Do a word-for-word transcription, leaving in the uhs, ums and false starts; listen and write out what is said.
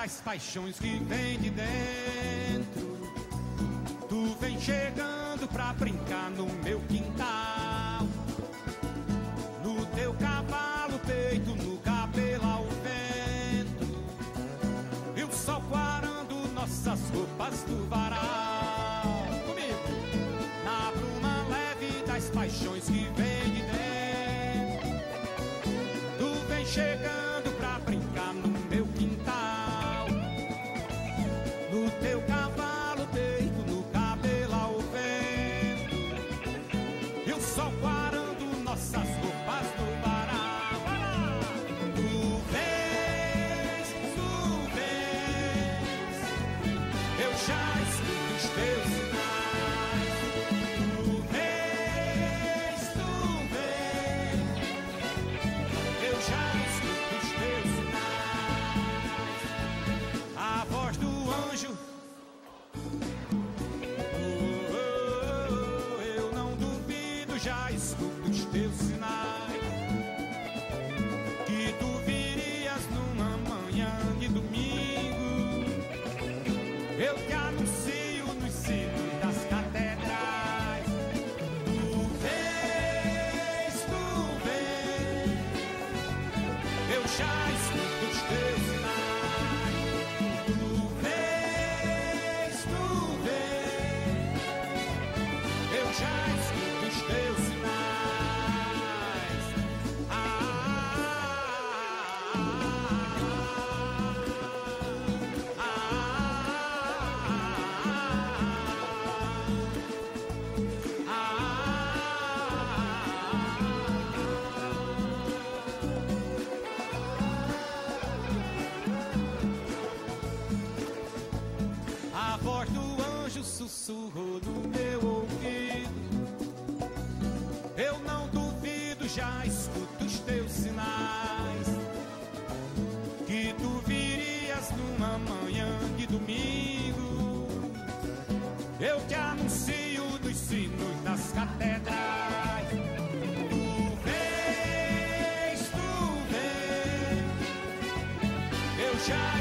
das paixões que vem de dentro. Tu vem chegando pra brincar no meu quintal, no teu cavalo, peito, no cabelo ao vento, e o sol quarando nossas roupas do varal. Comigo, na bruma leve das paixões que vem de dentro. Tu vem chegando pra brincar no meu quintal, no teu cavalo, peito, no cabelo ao vento, e o sol quarando nossas roupas do varal. Tu vens, tu vens, eu já escuto os teus sinais. Tu vens, tu vens, eu já escuto os teus sinais. A voz do anjo, oh, oh, oh, eu não duvido, já escuto os teus sinais, que tu virias numa manhã de domingo. Eu te anuncio nos sinos das catedrais. Tu vens, tu vens, eu já escuto os teus sinais. Tu vens, tu vens, eu já escuto os teus sinais. Ah, ah, a voz do anjo sussurrou no meu ouvido. Eu não duvido, já escuto os teus sinais, que tu virias numa manhã de domingo. Eu te anuncio dos sinos das catedrais. Tu vens, tu vens, eu já